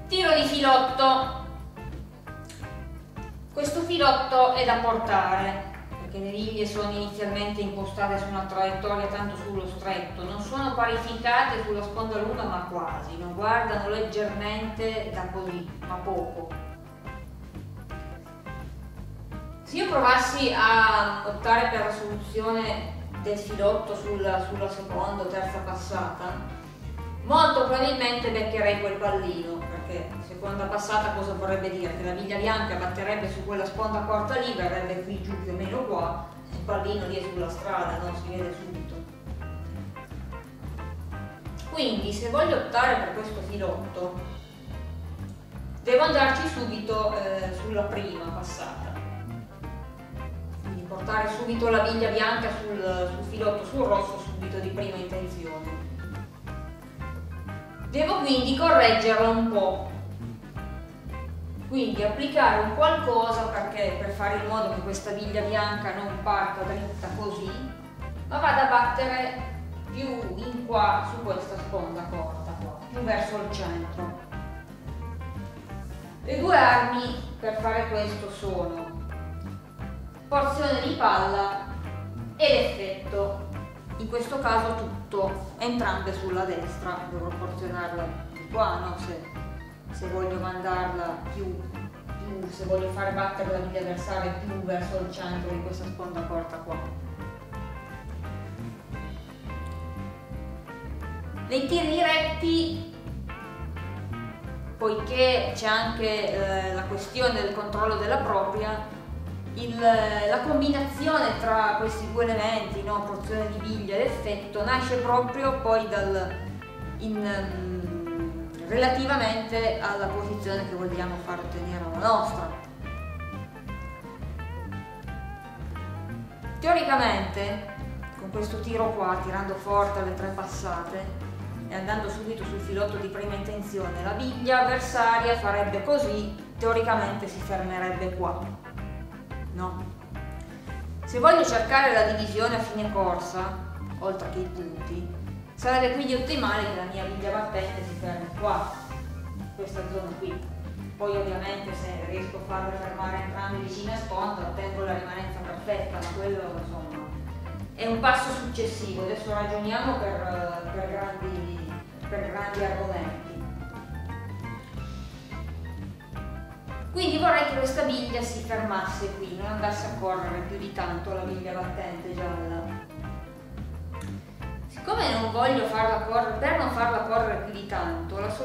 Tiro di filotto. Questo filotto è da portare perché le viglie sono inizialmente impostate su una traiettoria tanto sullo stretto, non sono parificate sulla sponda lunga ma quasi, non guardano leggermente da così, ma poco. Se io provassi a optare per la soluzione del filotto sulla seconda o terza passata, molto probabilmente beccherei quel pallino, perché seconda passata cosa vorrebbe dire? Che la viglia bianca batterebbe su quella sponda corta lì, verrebbe qui giù più o meno qua, il pallino lì è sulla strada, no? Si vede subito. Quindi se voglio optare per questo filotto, devo andarci subito sulla prima passata. Quindi portare subito la viglia bianca sul filotto sul rosso subito di prima intenzione. Devo quindi correggerla un po', quindi applicare un qualcosa per fare in modo che questa viglia bianca non parta dritta così, ma vada a battere più in qua su questa sponda corta qua, più verso il centro. Le due armi per fare questo sono porzione di palla e l'effetto. In questo caso tutto, entrambe sulla destra, dovrò porzionarla di qua, no? Se voglio mandarla più, se voglio fare battere la viglia avversaria più verso il centro di questa sponda corta qua. Nei tiri diretti, poiché c'è anche la questione del controllo della propria, la combinazione tra questi due elementi, no, porzione di viglia ed effetto, nasce proprio poi relativamente alla posizione che vogliamo far ottenere alla nostra. Teoricamente, con questo tiro qua, tirando forte alle 3 passate e andando subito sul filotto di prima intenzione, la viglia avversaria farebbe così, teoricamente si fermerebbe qua. No. Se voglio cercare la divisione a fine corsa, oltre che i punti, sarebbe quindi ottimale che la mia viglia battente si fermi qua, in questa zona qui. Poi ovviamente se riesco a farle fermare entrambi vicine a sponda ottengo la rimanenza perfetta, ma quello insomma è un passo successivo. Adesso ragioniamo per grandi argomenti. Quindi vorrei che questa viglia si fermasse qui, non andasse a correre più di tanto la viglia battente gialla. Siccome non voglio farla correre, per non farla correre più di tanto, una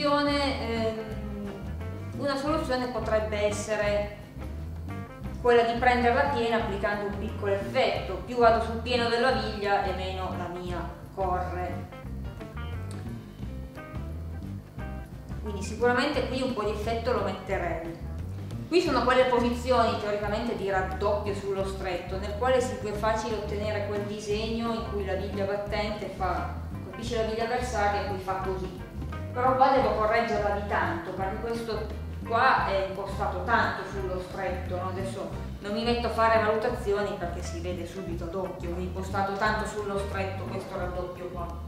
soluzione potrebbe essere quella di prenderla piena applicando un piccolo effetto. Più vado sul pieno della viglia e meno la mia corre. Quindi sicuramente qui un po' di effetto lo metterei. Qui sono quelle posizioni teoricamente di raddoppio sullo stretto, nel quale è più facile ottenere quel disegno in cui la viglia battente colpisce la viglia avversaria e poi fa così. Però qua devo correggerla di tanto, perché questo qua è impostato tanto sullo stretto, no? Adesso non mi metto a fare valutazioni perché si vede subito d'occhio, è impostato tanto sullo stretto questo raddoppio qua.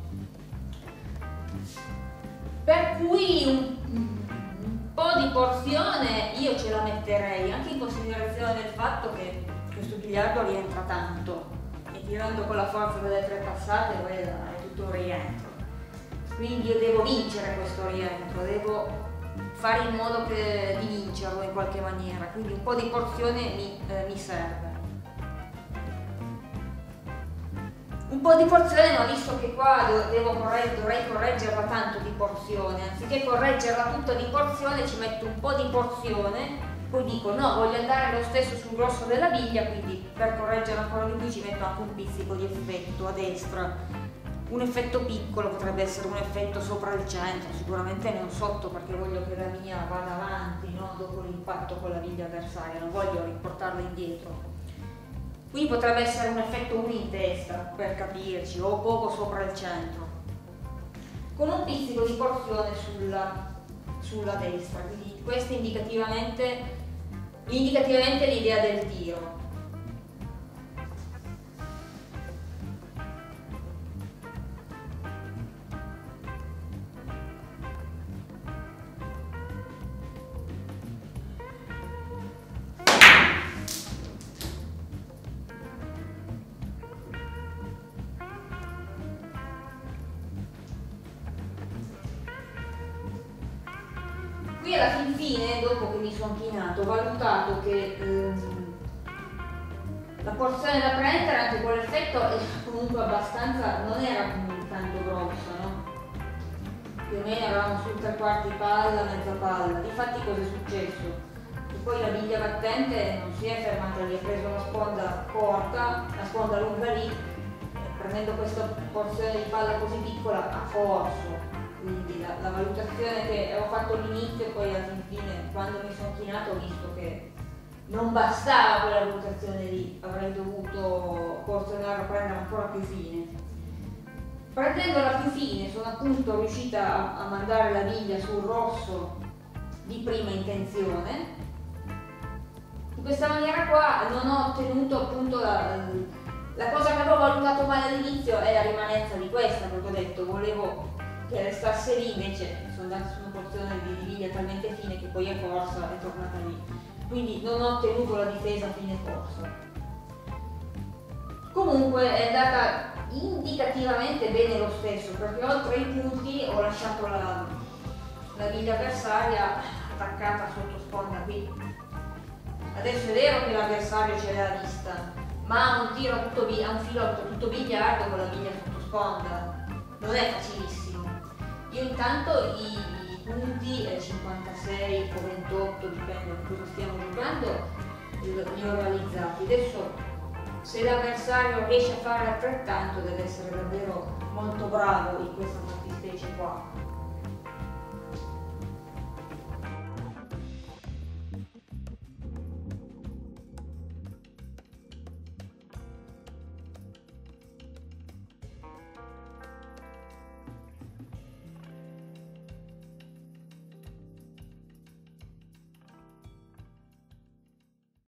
Per cui un po' di porzione io ce la metterei, anche in considerazione del fatto che questo biliardo rientra tanto e tirando con la forza delle 3 passate è tutto un rientro. Quindi io devo vincere questo rientro, devo fare in modo di vincerlo in qualche maniera, quindi un po' di porzione mi serve. Un po' di porzione, ma visto che qua dovrei correggerla tanto di porzione, anziché correggerla tutta di porzione ci metto un po' di porzione, poi dico no, voglio andare lo stesso sul grosso della viglia, quindi per correggerla ancora di più ci metto anche un pizzico di effetto a destra. Un effetto piccolo potrebbe essere un effetto sopra il centro, sicuramente non sotto, perché voglio che la mia vada avanti, no? Dopo l'impatto con la viglia avversaria, non voglio riportarla indietro. Quindi potrebbe essere un effetto 1 in testa, per capirci, o poco sopra il centro, con un pizzico di porzione sulla destra. Quindi questa è indicativamente l'idea del tiro. qui alla fin fine, dopo che mi sono chinato, ho valutato che la porzione da prendere anche con l'effetto è comunque abbastanza, non era tanto grossa, no? Più o meno eravamo sul 3/4 palla, mezza palla. Difatti cosa è successo? Che poi la biglia battente non si è fermata lì, ha preso una sponda corta, una sponda lunga lì, prendendo questa porzione di palla così piccola ha corso. Quindi la valutazione che avevo fatto all'inizio e poi alla fine quando mi sono chinato ho visto che non bastava quella valutazione lì, avrei dovuto porzionarla, prendere ancora più fine. Prendendola più fine sono appunto riuscita a mandare la biglia sul rosso di prima intenzione. In questa maniera qua non ho ottenuto appunto la cosa che avevo valutato male all'inizio è la rimanenza di questa, perché ho detto volevo che restasse lì, invece sono andata su una porzione di biglia talmente fine che poi è corsa e è tornata lì. Quindi non ho ottenuto la difesa a fine corsa. Comunque è andata indicativamente bene lo stesso, perché oltre ai punti ho lasciato la biglia avversaria attaccata sotto sponda qui. Adesso è vero che l'avversario ce l'ha vista, ma ha un tiro tutto ha un filotto tutto biliardo con la biglia sotto sponda. Non è facilissimo. Io intanto i punti 56 o 28, dipende da cosa stiamo giocando, li ho realizzati. Adesso se l'avversario riesce a fare altrettanto deve essere davvero molto bravo in questa fattispecie qua.